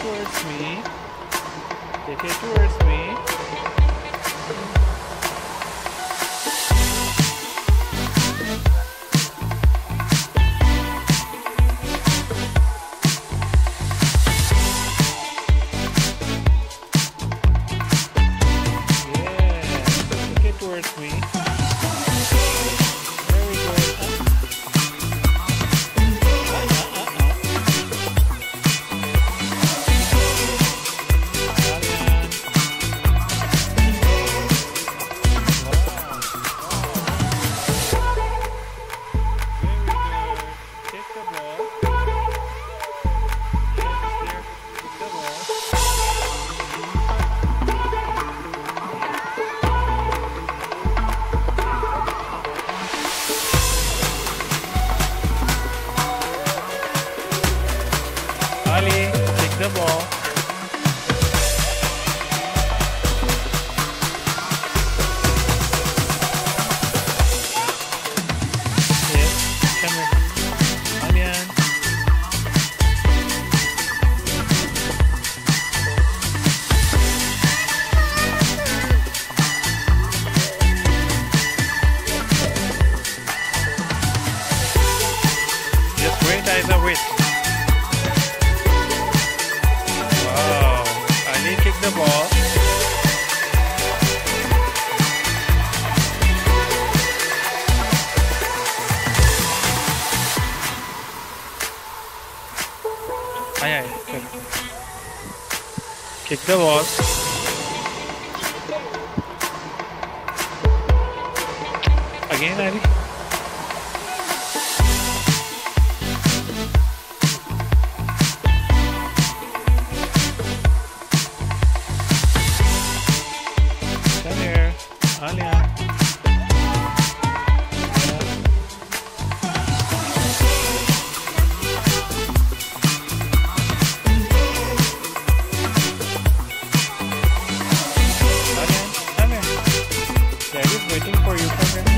towards me. Take it towards me. Towards me. Very good. Take the ball. Yes, there. Take the ball. Ali, take the ball. Yes, come here. Alian. Just wait, Isa, wait. Kick the ball. Aye, kick the ball. Again, Ali. Alian. Come here. Daddy's waiting for you. Come here.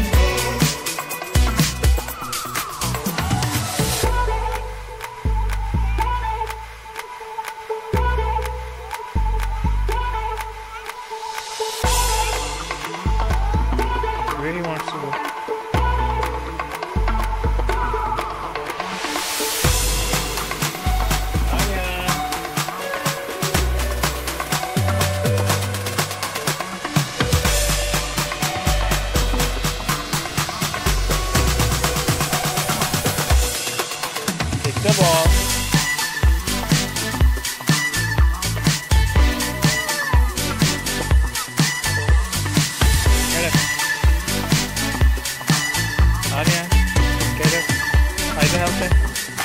Really wants to go. Take the ball. Alian, get up. Isa, help it.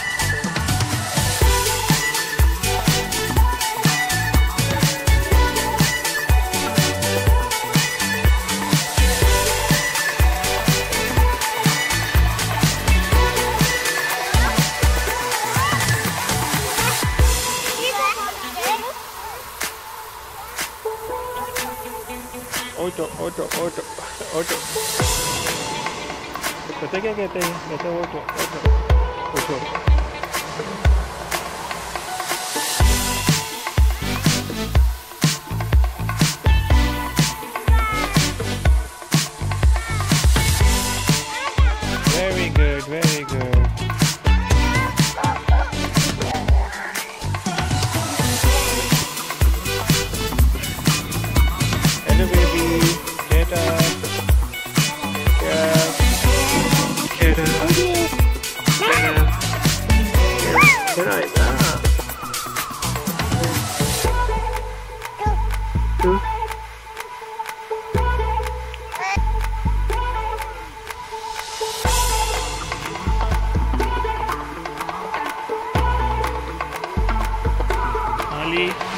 Ocho. कहते क्या कहते हैं? कहते auto. Very good, very good. Hello baby, get up. Ali.